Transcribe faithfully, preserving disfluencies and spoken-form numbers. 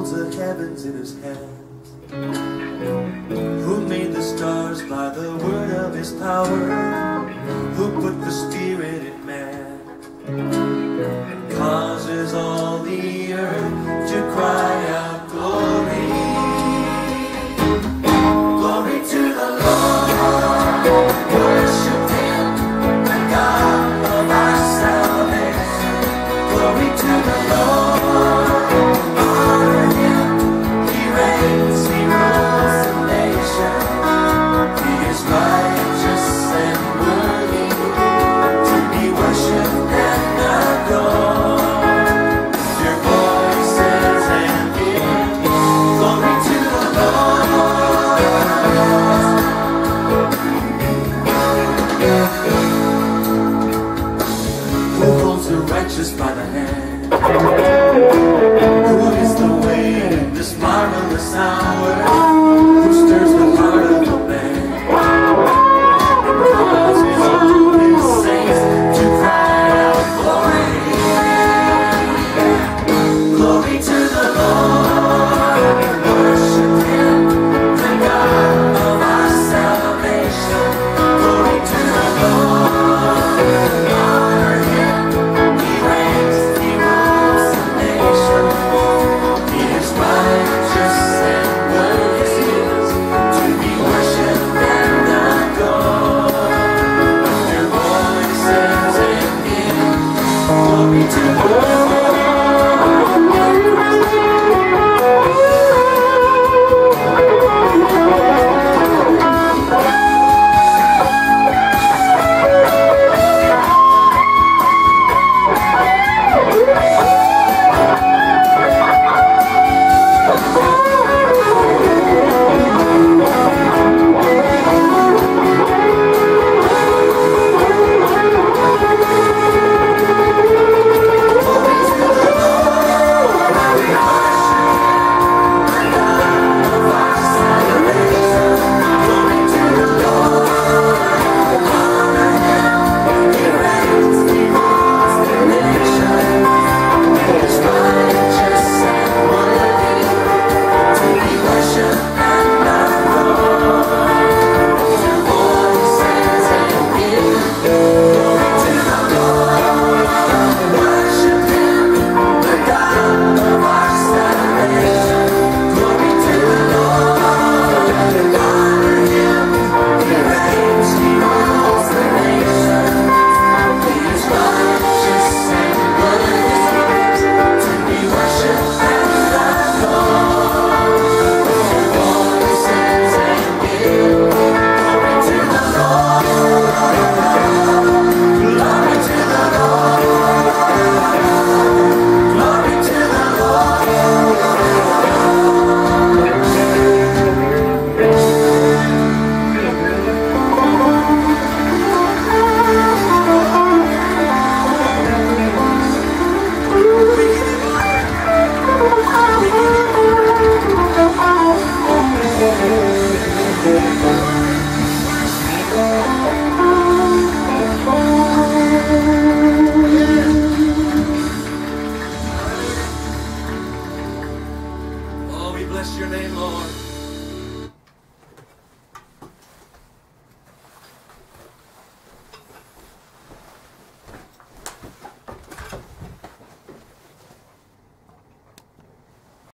holds the heavens in his hand, who made the stars by the word of his power, who put the spirit in man, and causes all the earth to cry out glory. Glory to the Lord, worship him, the God of our salvation. Glory to the Lord, honor him, he reigns, he rules the nation. He is righteous and worthy to be worshipped and adored. Lift your voices and give glory to the Lord. Who holds the righteous by the hand? Who is the way in this marvelous hour? Who stirs the heart of a man and causes all his saints to cry out glory? Glory to the Lord, worship him, the God of our salvation. Glory to the Lord, honor him, he reigns, he rules the nation. He is righteous and worthy to be worshipped and adored. Lift your voices and give glory to the Lord. Oh, we bless your name, Lord.